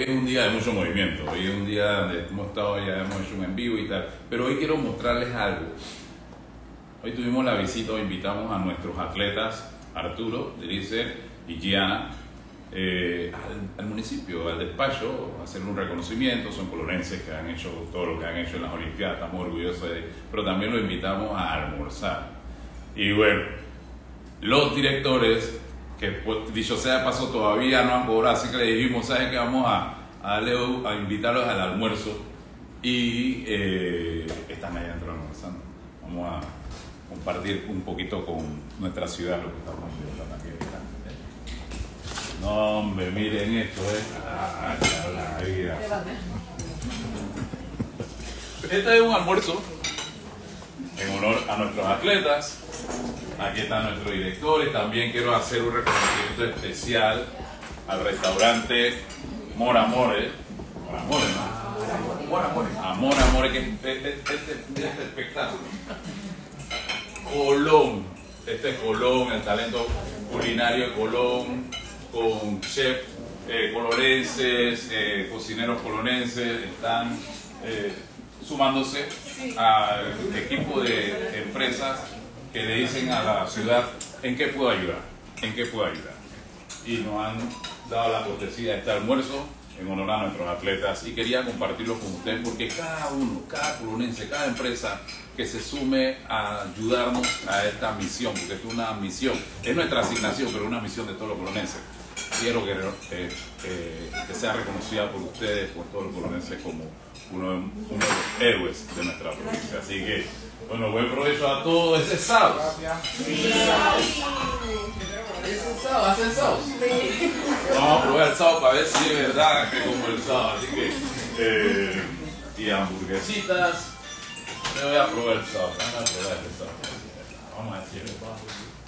es un día de mucho movimiento, hoy es un día donde hemos estado, ya hemos hecho un en vivo y tal, pero hoy quiero mostrarles algo. Hoy tuvimos la visita, hoy invitamos a nuestros atletas, Arturo, Delice y Gianna, al municipio, al despacho, a hacer un reconocimiento. Son colorenses que han hecho todo lo que han hecho en las Olimpiadas, estamos orgullosos de ellos, pero también los invitamos a almorzar. Y bueno, los directores, que pues, dicho sea de paso, todavía no han cobrado, así que le dijimos, ¿sabes qué? Vamos a invitarlos al almuerzo y están allá adentro almorzando. Vamos a compartir un poquito con nuestra ciudad lo que estamos viendo también. No, hombre, miren esto, la vida. Este es un almuerzo en honor a nuestros atletas. Aquí están nuestros directores. También quiero hacer un reconocimiento especial al restaurante Amor Amore. Amor Amore, que este espectáculo. Colón, este es Colón, el talento culinario de Colón, con chefs colorenses, cocineros colonenses, están sumándose al equipo de empresas que le dicen a la ciudad en qué puedo ayudar, y nos han dado la cortesía de este almuerzo en honor a nuestros atletas, y quería compartirlo con ustedes porque cada uno, cada colonense, cada empresa que se sume a ayudarnos a esta misión, porque es una misión, es nuestra asignación, pero es una misión de todos los colonenses. Quiero que sea reconocida por ustedes, por todos los colonenses, como uno de los héroes de nuestra provincia. Así que, bueno, buen provecho a todos. ¿Ese es sábado? ¿Hacen sábado? Vamos a probar el sábado para ver si es verdad que como el sábado. Así que, y hamburguesitas. Me voy a probar el sábado. Vamos a decir el sábado.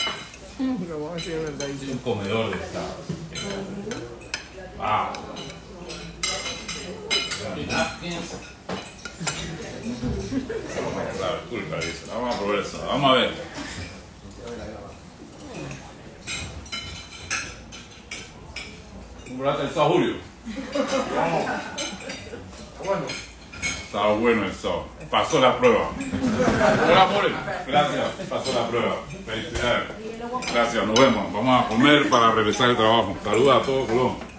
Es un comedor de sábado. Wow. Vamos a probar el sábado. Vamos a ver. ¿Compraste el sábado, Julio? Bueno. Estaba bueno el sábado. Pasó la prueba. Hola, More. Gracias. Pasó la prueba. Felicidades. Gracias. Nos vemos. Vamos a comer para regresar al trabajo. Saludos a todo Colón.